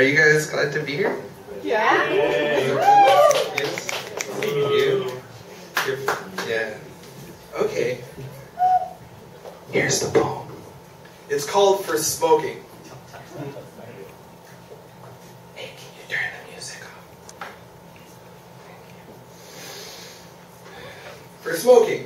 Are you guys glad to be here? Yeah. Yes. You? Yeah. Okay. Here's the poem. It's called For Smoking. Hey, can you turn the music off? For smoking.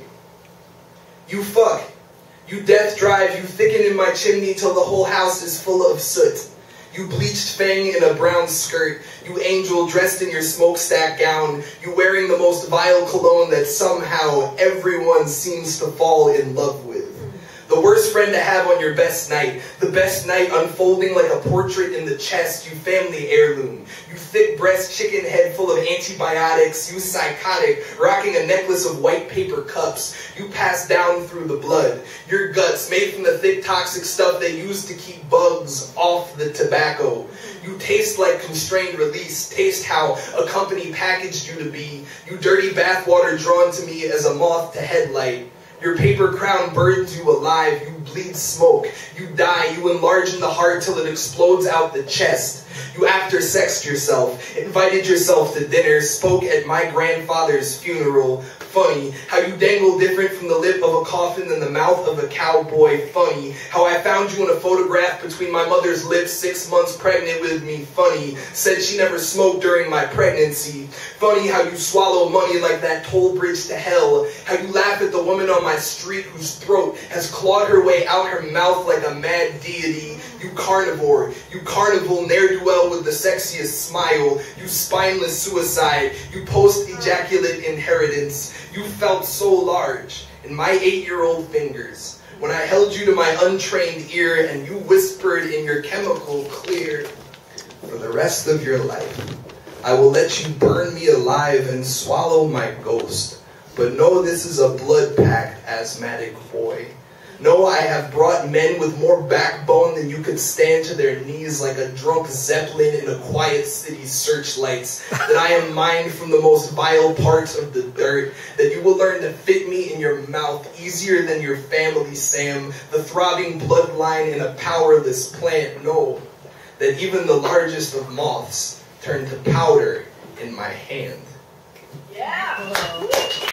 You fuck. You death drive. You thicken in my chimney till the whole house is full of soot. You bleached fang in a brown skirt. You angel dressed in your smokestack gown. You wearing the most vile cologne that somehow everyone seems to fall in love with. The worst friend to have on your best night. The best night unfolding like a portrait in the chest. You family heirloom. You thick breast chicken head full of antibiotics. You psychotic, rocking a necklace of white paper cups. You pass down through the blood. Your guts made from the thick toxic stuff they use to keep bugs off the tobacco. You taste like constrained release. Taste how a company packaged you to be. You dirty bathwater drawn to me as a moth to headlight. Your paper crown burns you alive. You bleed smoke. You die. You enlarge in the heart till it explodes out the chest. You after-sexed yourself, invited yourself to dinner, spoke at my grandfather's funeral. Funny how you dangle different from the lip of a coffin than the mouth of a cowboy. Funny how I found you in a photograph between my mother's lips 6 months pregnant with me. Funny, said she never smoked during my pregnancy. Funny how you swallow money like that toll bridge to hell. How you laugh at the woman on my street whose throat has clawed her way out her mouth like a mad deity. You carnivore ne'er-do-well with the sexiest smile. You spineless suicide. You post-ejaculate inheritance. You felt so large in my 8-year-old fingers when I held you to my untrained ear and you whispered in your chemical clear, for the rest of your life, I will let you burn me alive and swallow my ghost. But know this is a blood-packed asthmatic boy. No, I have brought men with more backbone than you could stand to their knees like a drunk zeppelin in a quiet city's searchlights. That I am mined from the most vile parts of the dirt. That you will learn to fit me in your mouth easier than your family, Sam. The throbbing bloodline in a powerless plant. No, that even the largest of moths turn to powder in my hand. Yeah.